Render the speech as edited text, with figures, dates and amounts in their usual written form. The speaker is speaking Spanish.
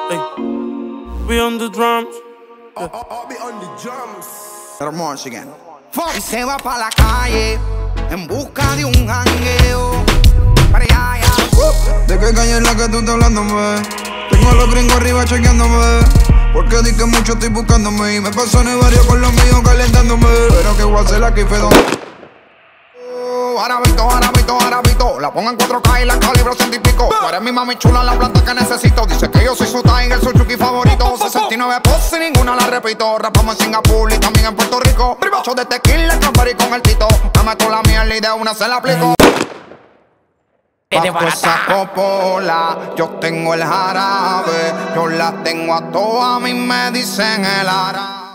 Hey. Be on the drums. I'll be on the drums. Hermoso again. Y se va pa' la calle en busca de un jangueo. Para allá, ¿De qué calle es la que tú estás hablándome? Tengo a los gringos arriba chequeándome. Porque di que mucho estoy buscándome. Y me paso en el barrio con los míos calentándome. Pero que voy a hacer aquí, Fedón. Arabito, la pongo en 4K y la calibro 100 y pico. Tú eres mi mami chula, la planta que necesito. Dice que yo soy su tiger, su chuki favorito. 69 poses y ninguna la repito. Rapamos en Singapur y también en Puerto Rico. Bribacho de tequila, campari con el tito. Me meto la mierda y de una se la aplico. Bajo esa copola, yo tengo el jarabe. Yo la tengo a todas, a mí me dicen el árabe.